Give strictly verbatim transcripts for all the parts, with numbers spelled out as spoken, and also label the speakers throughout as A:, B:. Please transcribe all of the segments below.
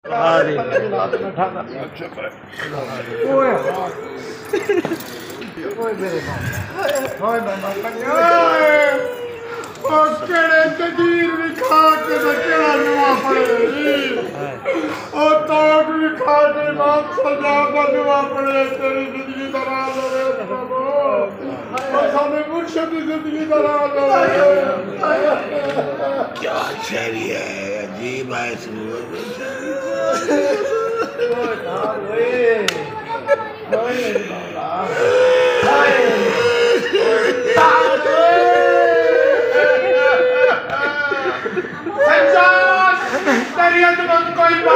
A: क्या शहरी है, अजीब है कोई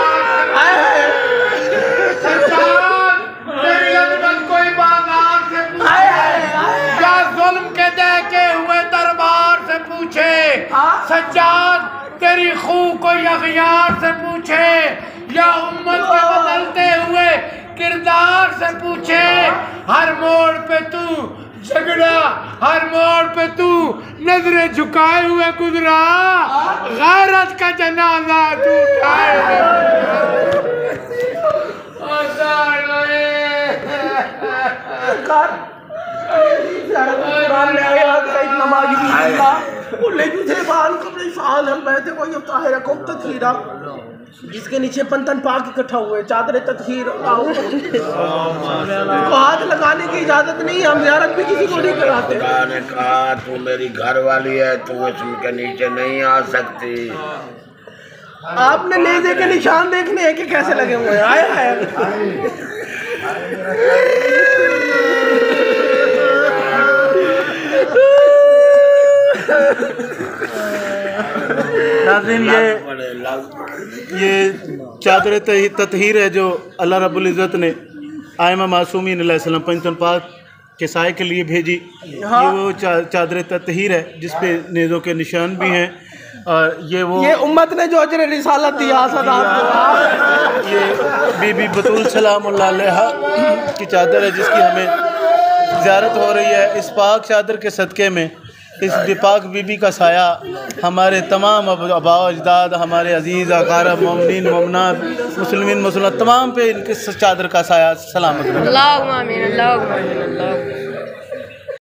A: सज्जाद तेरी खू कोई अखियार से पूछे या उम्मत के बदलते हुए किरदार से पूछे। हर मोड़ पे तू झगड़ा, हर मोड़ पे तू नजरें झुकाए हुए गुजरा, गैरत का जनाजा तू उठाए।
B: जिसके नीचे पंतन पाक इकट्ठा हुए चादर तत्हीर को हाथ लगाने की इजाजत नहीं, हम ज़ियारत भी किसी को नहीं कराते।
A: खुदा ने कहा तू मेरी घर वाली है, तू इसके नीचे नहीं आ सकती।
B: आपने नेज़े के निशान देखने हैं कि कैसे लगे हुए हैं। आया है
C: नाज़रीन, ये ये चादर तत्हीर है जो अल्लाह रब्बुल इज़्ज़त ने आइमा मासूमीन अलैहिस्सलाम पंचतन पाक के साए के लिए भेजी। हाँ। ये वो चा, चादर तत्हीर है जिस पे नेज़ों के निशान भी हैं। और ये वो
B: ये उम्मत ने जो अजर रिसालत दिया
C: ये बीबी बतूल सलामुल्लाह अलैहा की चादर है जिसकी हमें ज़ियारत हो रही है। इस पाक चादर के सदक़े में इस बेपाक बीबी का साया हमारे तमाम आबा अजदाद, हमारे अजीज़ अक़ारब, मोमिनीन मोमिनात, मुस्लिमीन मुसलमान तमाम पे इनके चादर का साया सलामत रहे।